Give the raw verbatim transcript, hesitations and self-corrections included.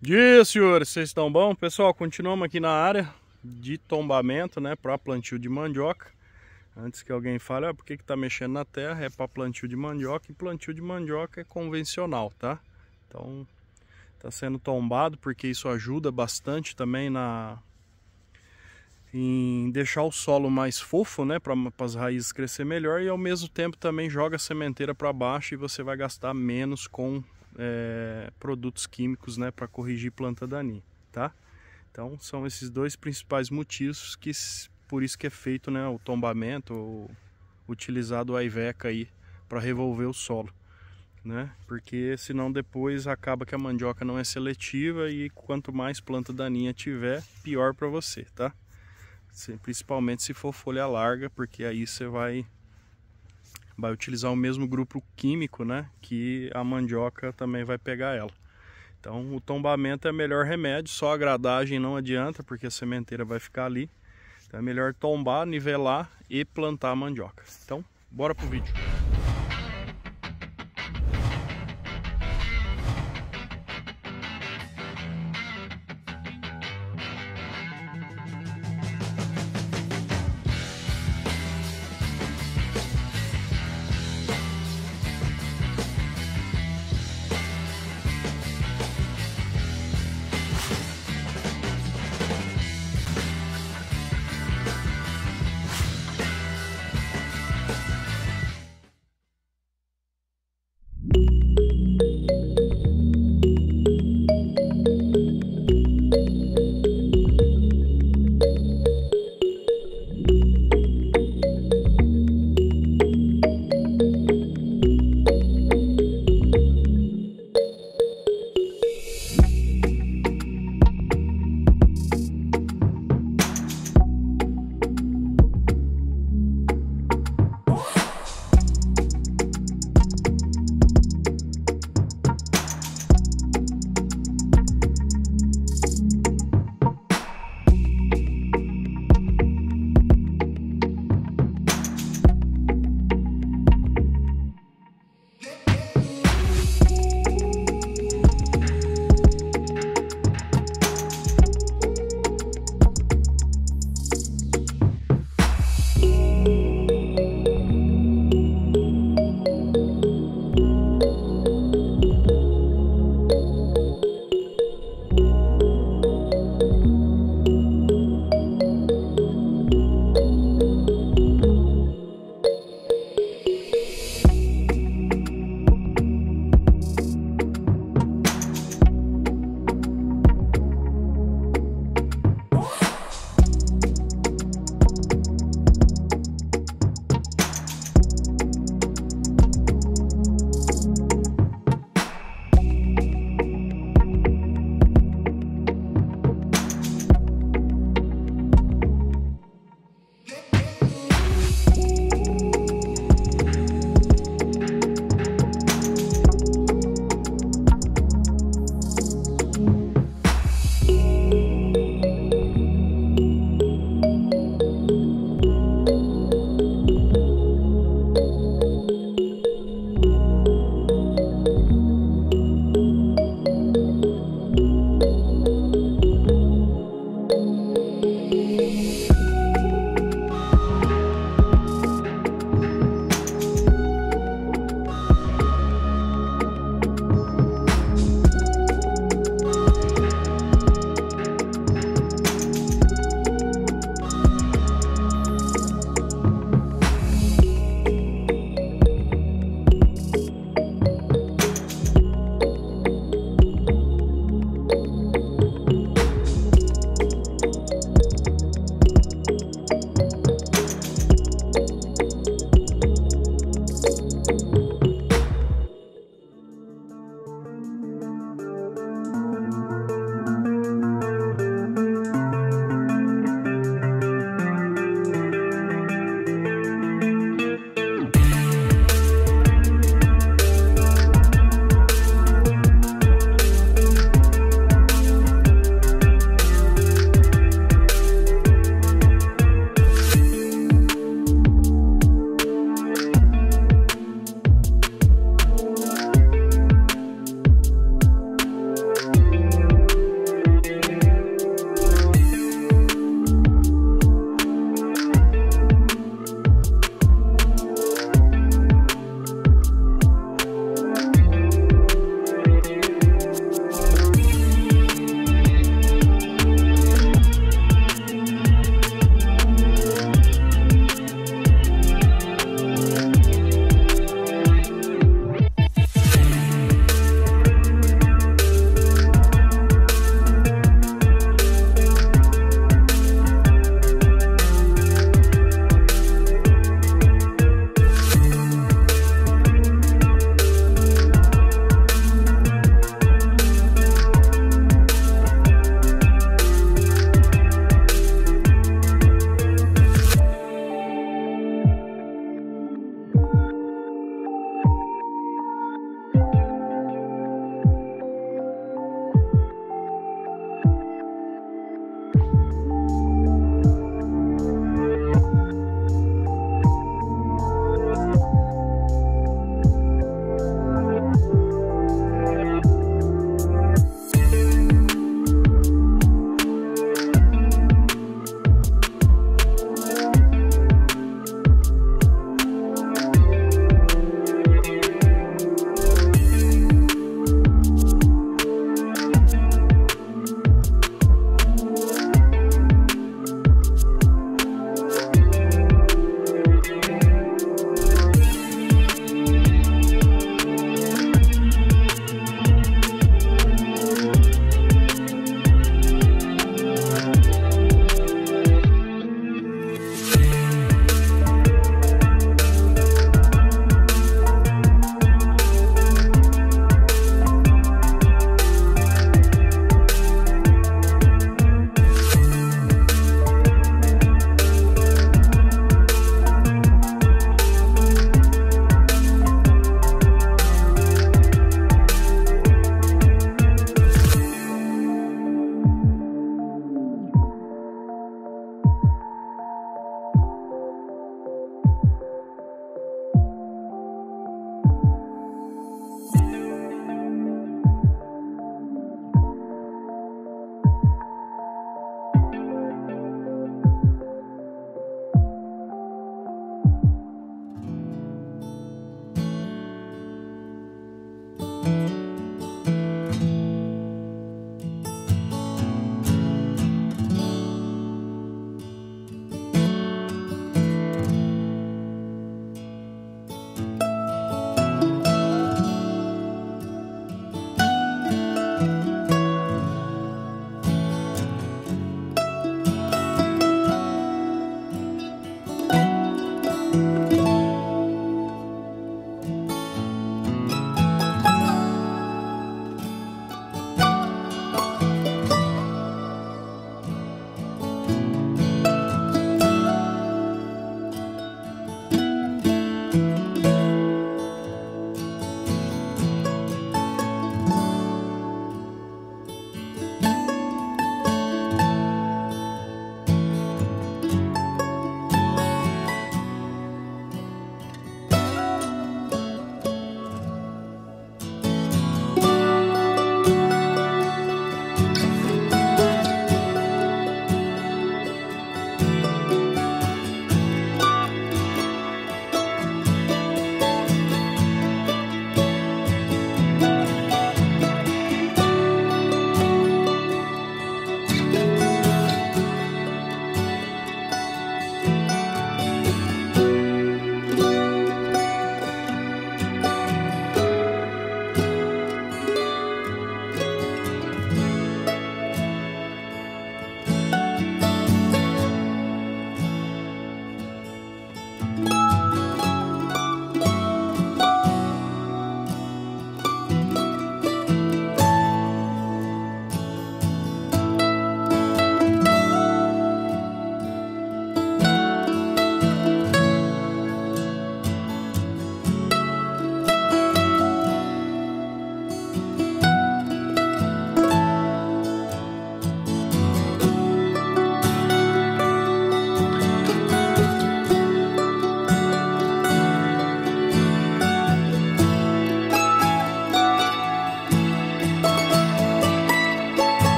Dia, senhores, vocês estão bom? Pessoal, continuamos aqui na área de tombamento, né, para plantio de mandioca. Antes que alguém fale, ah, por que que tá mexendo na terra? É para plantio de mandioca, e plantio de mandioca é convencional, tá? Então, tá sendo tombado porque isso ajuda bastante também na em deixar o solo mais fofo, né, para as raízes crescer melhor, e ao mesmo tempo também joga a sementeira para baixo e você vai gastar menos com é, produtos químicos, né, para corrigir planta daninha, tá? Então são esses dois principais motivos que por isso que é feito, né, o tombamento, ou utilizado a Iveca aí para revolver o solo, né? Porque senão depois acaba que a mandioca não é seletiva e quanto mais planta daninha tiver, pior para você, tá? Principalmente se for folha larga, porque aí você vai vai utilizar o mesmo grupo químico, né, que a mandioca também vai pegar ela. Então o tombamento é o melhor remédio, só a gradagem não adianta, porque a sementeira vai ficar ali. Então é melhor tombar, nivelar e plantar a mandioca. Então, bora pro vídeo.